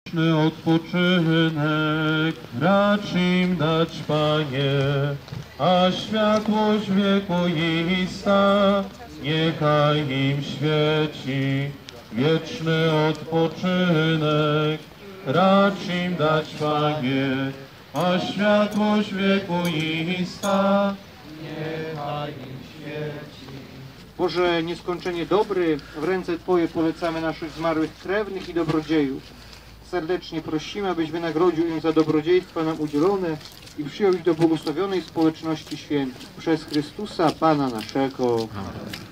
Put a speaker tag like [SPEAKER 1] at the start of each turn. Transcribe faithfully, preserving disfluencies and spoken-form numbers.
[SPEAKER 1] Odpoczynek racz im dać, Panie, a światłość wiekuista niechaj im świeci. Wieczny odpoczynek racz im dać, Panie, a światłość wiekuista niechaj im świeci.
[SPEAKER 2] Boże nieskończenie dobry, w ręce Twoje polecamy naszych zmarłych krewnych i dobrodziejów. Serdecznie prosimy, abyś wynagrodził im za dobrodziejstwa nam udzielone i przyjął ich do błogosławionej społeczności świętych. Przez Chrystusa Pana naszego. Amen.